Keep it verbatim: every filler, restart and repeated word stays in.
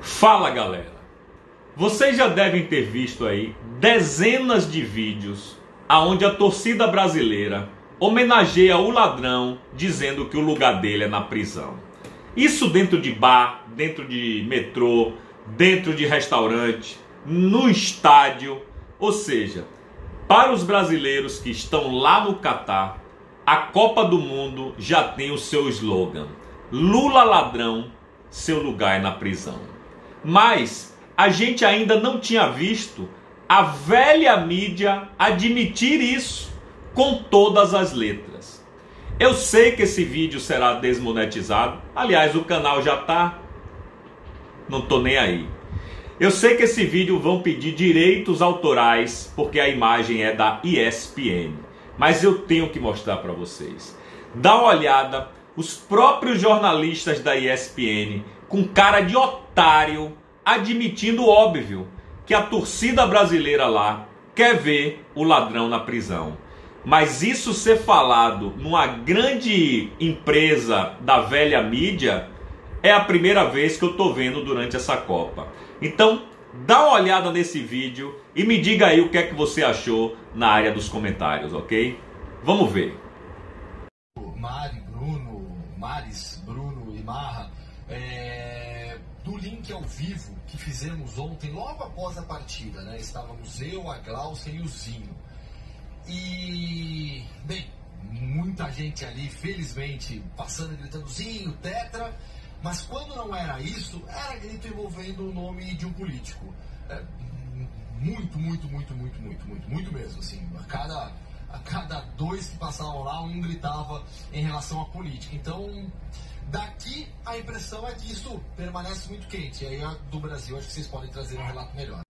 Fala galera, vocês já devem ter visto aí dezenas de vídeos aonde a torcida brasileira homenageia o ladrão dizendo que o lugar dele é na prisão. Isso dentro de bar, dentro de metrô, dentro de restaurante, no estádio. Ou seja, para os brasileiros que estão lá no Catar, a Copa do Mundo já tem o seu slogan: Lula ladrão, seu lugar é na prisão. Mas a gente ainda não tinha visto a velha mídia admitir isso com todas as letras. Eu sei que esse vídeo será desmonetizado. Aliás, o canal já tá. Não tô nem aí. Eu sei que esse vídeo vão pedir direitos autorais porque a imagem é da E S P N. Mas eu tenho que mostrar para vocês. Dá uma olhada, os próprios jornalistas da E S P N com cara de otário admitindo o óbvio, que a torcida brasileira lá quer ver o ladrão na prisão. Mas isso ser falado numa grande empresa da velha mídia é a primeira vez que eu tô vendo durante essa Copa. Então, dá uma olhada nesse vídeo e me diga aí o que é que você achou na área dos comentários, ok? Vamos ver. Mari, Bruno, Maris, Bruno e Marra, é, do link ao vivo que fizemos ontem, logo após a partida, né? Estávamos eu, a Glaucia e o Zinho. E, bem, muita gente ali, felizmente, passando, gritando Zinho, Tetra. Mas quando não era isso, era grito envolvendo o nome de um político. É, muito, muito, muito, muito, muito, muito, muito mesmo. Assim, a cada, a cada dois que passavam lá, um gritava em relação à política. Então, daqui a impressão é que isso permanece muito quente. E aí, do Brasil, acho que vocês podem trazer um relato melhor.